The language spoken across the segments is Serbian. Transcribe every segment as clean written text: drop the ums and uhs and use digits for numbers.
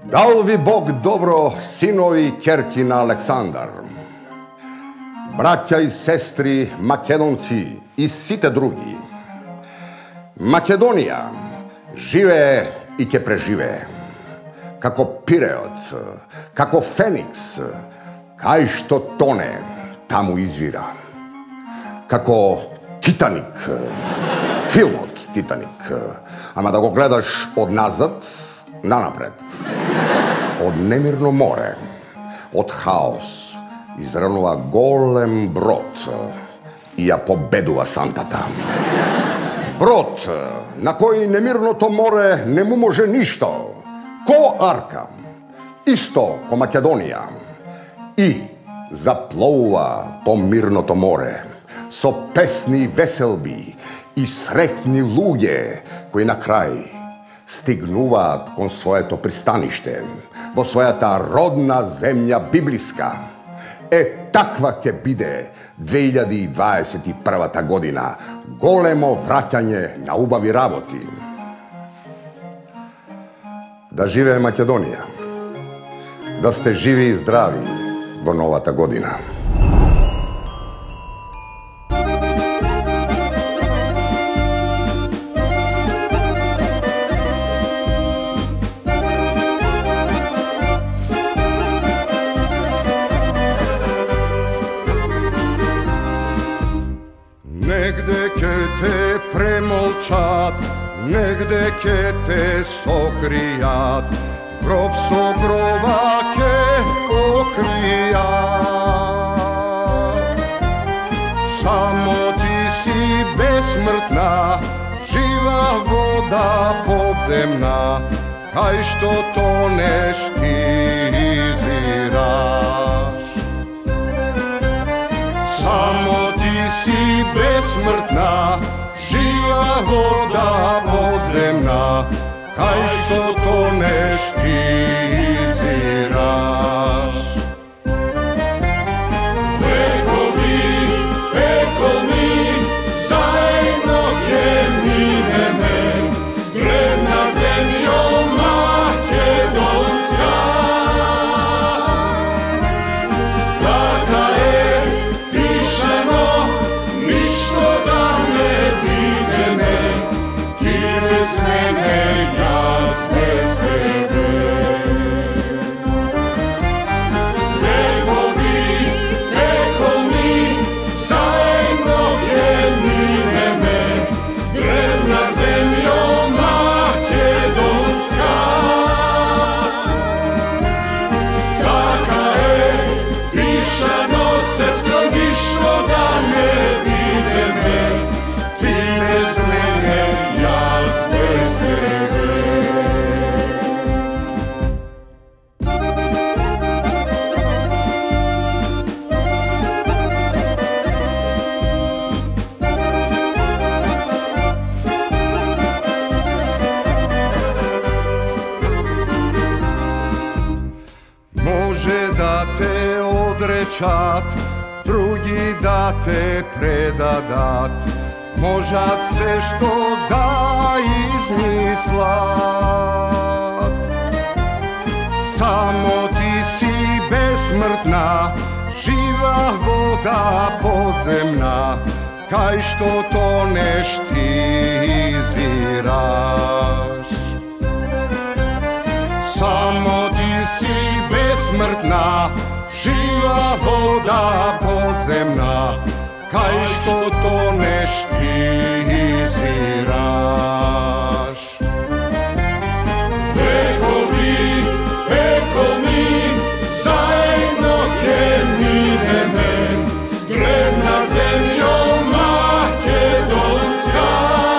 Dal vi Bog dobro, sinovi Kerkina Aleksandar, braća i sestri Makedonci i site drugi. Makedonija žive i ke prežive, kako Pireot, kako Feniks, kaj što tone, tamo izvira. Kako Titanik, film od Titanik, ama da go gledaš od nazad, nanapred. Od nemirno more, od haos, izravnova golem brod i ja pobeduva santata. Brod na koji nemirno to more ne mu može ništa, ko Arka, isto ko Makedonija, i zaplouva to mirno to more, so pesni veselbi i sretni ludzie koji na kraj stignuvat kon svoje to pristanište, bo svoja ta rodna zemlja biblijska. Takva ke bide 2021. godina, golemo vraćanje na ubavi raboti. Da žive Makedonija, da ste živi i zdravi vo novata godina. Negde ke te premolčat, negde ke te sokrijat, grob so groba ke pokrijat. Samo ti si besmrtna, živa voda podzemna, kaj što toneš ti izviraš. Samo ti si besmrtna, živa voda podzemna, kaj što toneš ti izviraš. Vekovi, vekovni, zajedno ke mineme, drevna zemljo makedonska. Taka je tišeno, ništo da ne bideme, ti bez mene, ja bez tebe. Vekovi, vekovni, zajedno ke mineme, drevna zemljo makedonska. Taka je tišano, sestro, ništo da ne bideme, ti bez mene, ja bez tebe. Može da te odrečat, drugi da te predadat, možat se što da izmislat. Samo ti si besmrtna, živa voda podzemna, kaj što toneš ti izviraš. Samo ti si besmrtna, živa voda podzemna, kaj što toneš ti izviraš. Vekovi, vekovni, zajedno ke mineme, drevna zemljo makedonska.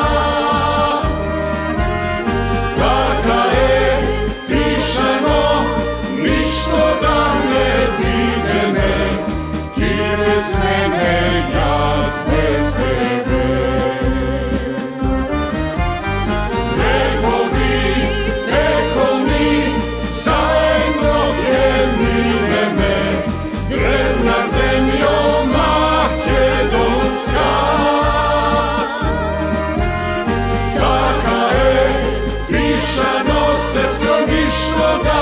Taka je tišano, ništo da ne bideme, ti bez mene, ja bez tebe. Vekovi, vekovni, zajedno ke mineme, drevna zemljo makedonska. Taka je tišano, sestro, ništo da